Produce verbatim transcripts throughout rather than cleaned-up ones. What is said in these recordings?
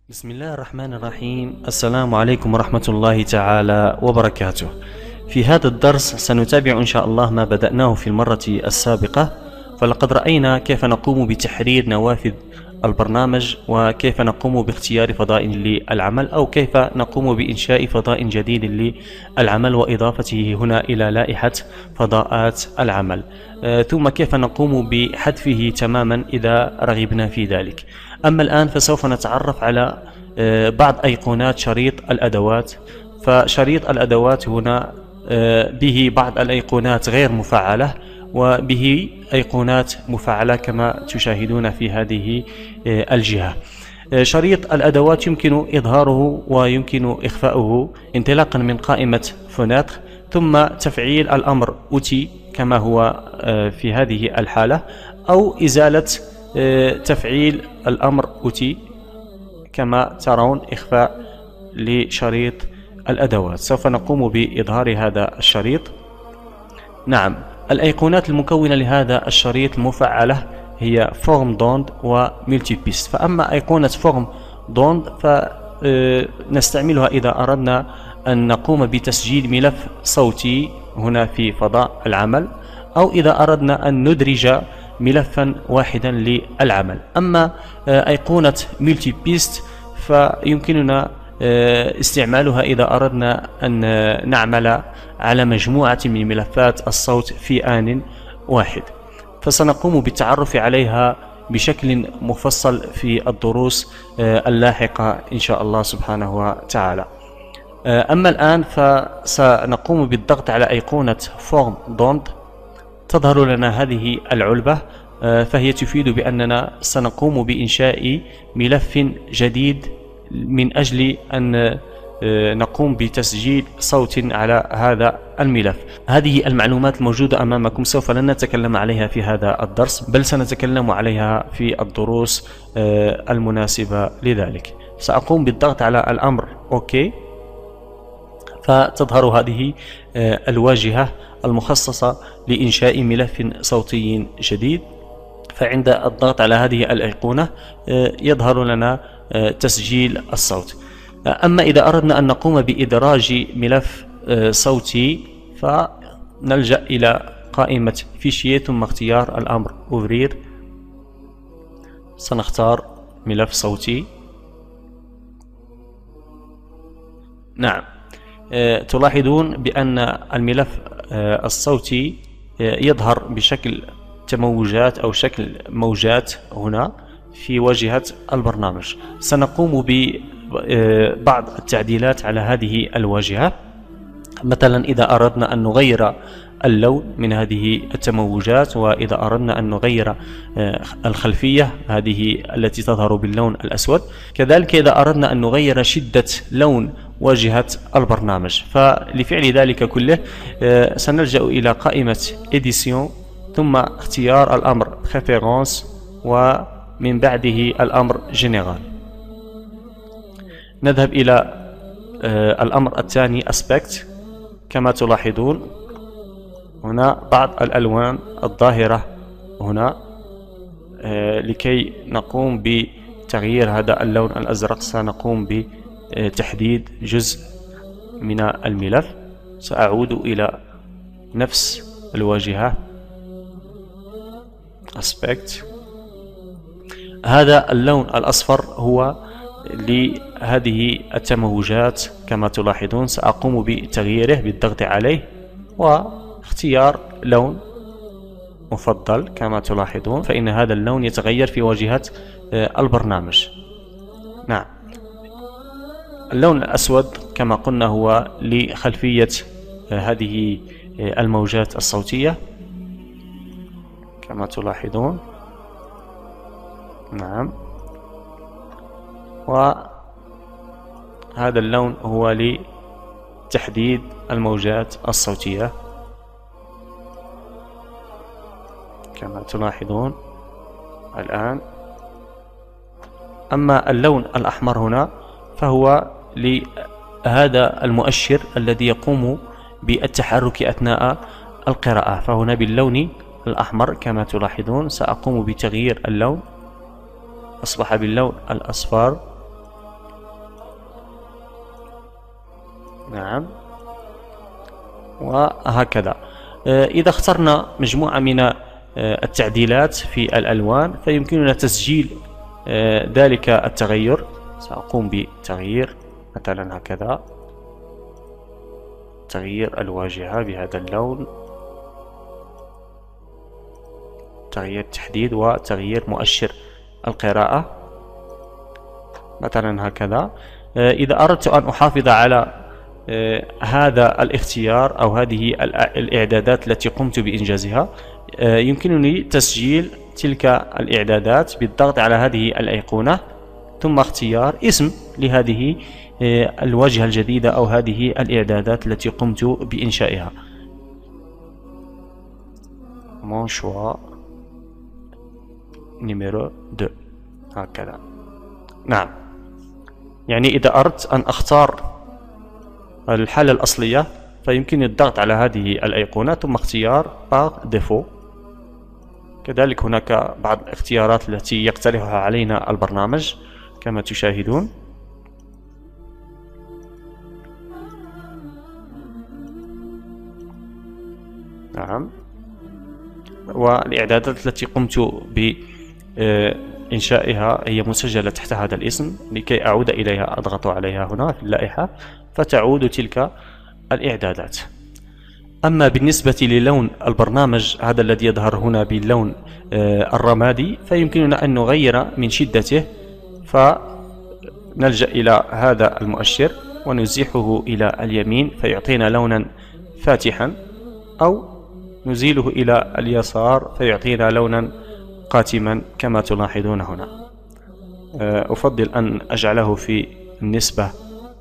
بسم الله الرحمن الرحيم. السلام عليكم ورحمة الله تعالى وبركاته. في هذا الدرس سنتابع إن شاء الله ما بدأناه في المرة السابقة، فلقد رأينا كيف نقوم بتحرير نوافذ البرنامج، وكيف نقوم باختيار فضاء للعمل، أو كيف نقوم بإنشاء فضاء جديد للعمل وإضافته هنا إلى لائحة فضاءات العمل، ثم كيف نقوم بحذفه تماما إذا رغبنا في ذلك. أما الآن فسوف نتعرف على بعض أيقونات شريط الأدوات. فشريط الأدوات هنا به بعض الأيقونات غير مفعلة، وبه أيقونات مفعلة كما تشاهدون في هذه الجهة. شريط الأدوات يمكن إظهاره ويمكن إخفاؤه انطلاقا من قائمة فوناتر، ثم تفعيل الأمر أوتي كما هو في هذه الحالة، أو إزالة تفعيل الأمر أوتي كما ترون، إخفاء لشريط الأدوات. سوف نقوم بإظهار هذا الشريط. نعم، الأيقونات المكونة لهذا الشريط المفعلة هي فورم دوند وملتي بيست. فأما أيقونة فورم دوند فنستعملها إذا أردنا أن نقوم بتسجيل ملف صوتي هنا في فضاء العمل، أو إذا أردنا أن ندرج ملفا واحدا للعمل. أما أيقونة ملتي بيست فيمكننا استعمالها إذا أردنا أن نعمل على مجموعة من ملفات الصوت في آن واحد، فسنقوم بالتعرف عليها بشكل مفصل في الدروس اللاحقة إن شاء الله سبحانه وتعالى. أما الآن فسنقوم بالضغط على أيقونة فورم دوند. تظهر لنا هذه العلبة، فهي تفيد بأننا سنقوم بإنشاء ملف جديد من أجل أن نقوم بتسجيل صوت على هذا الملف. هذه المعلومات الموجودة أمامكم سوف لن نتكلم عليها في هذا الدرس، بل سنتكلم عليها في الدروس المناسبة لذلك. سأقوم بالضغط على الأمر أوكي، فتظهر هذه الواجهة المخصصة لإنشاء ملف صوتي جديد. فعند الضغط على هذه الأيقونة يظهر لنا تسجيل الصوت. أما إذا أردنا أن نقوم بإدراج ملف صوتي فنلجأ إلى قائمة فيشيه، ثم اختيار الأمر أوفرير. سنختار ملف صوتي. نعم، تلاحظون بأن الملف الصوتي يظهر بشكل تموجات أو شكل موجات هنا في واجهة البرنامج. سنقوم ببعض التعديلات على هذه الواجهة. مثلا إذا أردنا أن نغير اللون من هذه التموجات، وإذا أردنا أن نغير الخلفية هذه التي تظهر باللون الأسود، كذلك إذا أردنا أن نغير شدة لون واجهة البرنامج. فلفعل ذلك كله سنلجأ إلى قائمة إديسيون، ثم اختيار الأمر Préférences، ومن بعده الأمر جنرال. نذهب إلى الأمر الثاني Aspect. كما تلاحظون هنا بعض الألوان الظاهرة هنا، لكي نقوم بتغيير هذا اللون الأزرق سنقوم بتحديد جزء من الملف. سأعود إلى نفس الواجهة Aspect. هذا اللون الأصفر هو لهذه التموجات كما تلاحظون. سأقوم بتغييره بالضغط عليه واختيار لون مفضل. كما تلاحظون فإن هذا اللون يتغير في واجهة البرنامج. نعم، اللون الأسود كما قلنا هو لخلفية هذه الموجات الصوتية كما تلاحظون. نعم، وهذا اللون هو لتحديد الموجات الصوتية كما تلاحظون الآن. أما اللون الأحمر هنا فهو لهذا المؤشر الذي يقوم بالتحرك أثناء القراءة، فهنا باللون الأحمر كما تلاحظون. سأقوم بتغيير اللون، أصبح باللون الأصفر نعم، وهكذا. إذا اخترنا مجموعة من التعديلات في الألوان فيمكننا تسجيل ذلك التغير. سأقوم بتغيير مثلا هكذا، تغيير الواجهة بهذا اللون، تغيير التحديد وتغيير مؤشر القراءة مثلا هكذا. إذا أردت أن أحافظ على هذا الاختيار أو هذه الإعدادات التي قمت بإنجازها، يمكنني تسجيل تلك الإعدادات بالضغط على هذه الأيقونة ثم اختيار اسم لهذه الواجهة الجديدة أو هذه الإعدادات التي قمت بإنشائها. mon choix numéro deux هكذا. نعم، يعني إذا أردت أن أختار الحالة الأصلية فيمكنني الضغط على هذه الأيقونة ثم اختيار par défaut. كذلك هناك بعض الاختيارات التي يقترحها علينا البرنامج كما تشاهدون. نعم، والإعدادات التي قمت بإنشائها هي مسجلة تحت هذا الاسم. لكي أعود إليها أضغط عليها هنا في اللائحة فتعود تلك الإعدادات. أما بالنسبة للون البرنامج هذا الذي يظهر هنا باللون الرمادي فيمكننا أن نغير من شدته، فنلجأ إلى هذا المؤشر ونزيحه إلى اليمين فيعطينا لونا فاتحا، أو نزيله إلى اليسار فيعطينا لونا قاتما كما تلاحظون هنا. أفضل أن أجعله في النسبة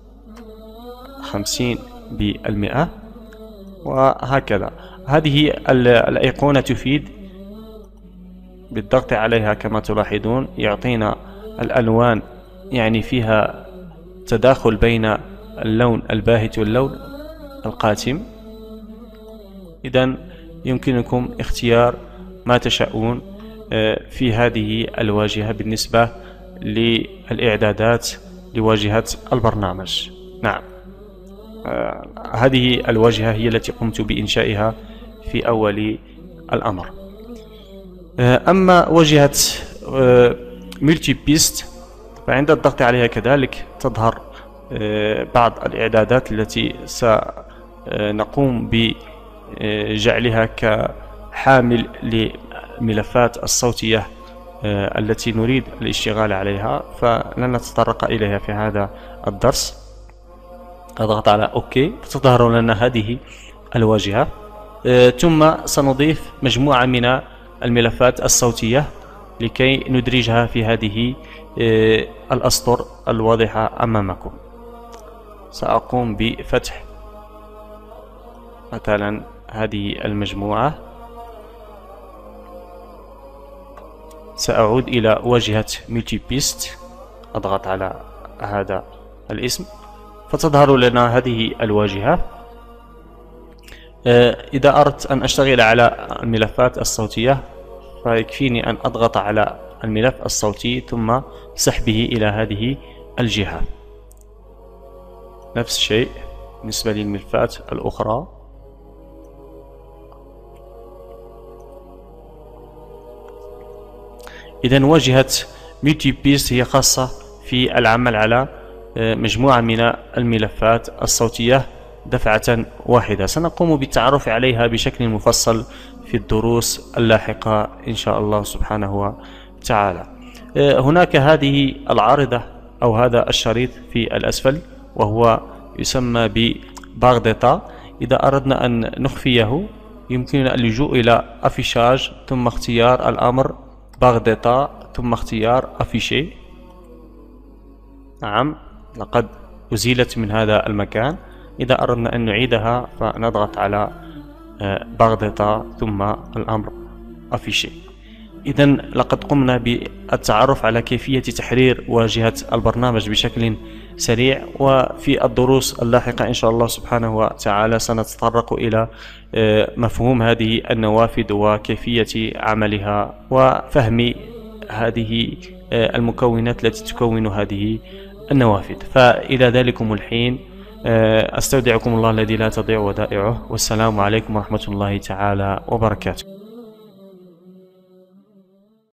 خمسين بالمئة وهكذا. هذه الأيقونة تفيد بالضغط عليها كما تلاحظون يعطينا الألوان، يعني فيها تداخل بين اللون الباهت واللون القاتم. إذن يمكنكم اختيار ما تشاءون في هذه الواجهة بالنسبة للإعدادات لواجهة البرنامج. نعم، هذه الواجهة هي التي قمت بإنشائها في أول الأمر. أما واجهة ملتي بيست فعند الضغط عليها كذلك تظهر بعض الإعدادات التي سنقوم بجعلها كحامل للملفات الصوتية التي نريد الاشتغال عليها، فلن نتطرق إليها في هذا الدرس. أضغط على أوكي فتظهر لنا هذه الواجهة. ثم سنضيف مجموعة من الملفات الصوتية لكي ندرجها في هذه الأسطر الواضحة أمامكم. سأقوم بفتح مثلا هذه المجموعة. سأعود إلى واجهة ملتي بيست، أضغط على هذا الاسم فتظهر لنا هذه الواجهة. إذا أردت أن أشتغل على الملفات الصوتية فيكفيني أن أضغط على الملف الصوتي ثم سحبه إلى هذه الجهة. نفس الشيء بالنسبة للملفات الأخرى. إذن واجهة ملتي بيست هي خاصة في العمل على مجموعة من الملفات الصوتية دفعة واحدة. سنقوم بالتعرف عليها بشكل مفصل في الدروس اللاحقة إن شاء الله سبحانه وتعالى. هناك هذه العارضة أو هذا الشريط في الأسفل وهو يسمى ببار ديتا. إذا أردنا أن نخفيه يمكننا اللجوء إلى أفيشاج ثم اختيار الأمر بار ديتا ثم اختيار أفيشي. نعم، لقد أزيلت من هذا المكان. إذا أردنا أن نعيدها فنضغط على بار ديتا ثم الأمر أفيشي. إذن لقد قمنا بالتعرف على كيفية تحرير واجهة البرنامج بشكل سريع، وفي الدروس اللاحقة إن شاء الله سبحانه وتعالى سنتطرق إلى مفهوم هذه النوافذ وكيفية عملها وفهم هذه المكونات التي تكون هذه النوافذ. فإلى ذلكم الحين أستودعكم الله الذي لا تضيع ودائعه، والسلام عليكم ورحمة الله تعالى وبركاته.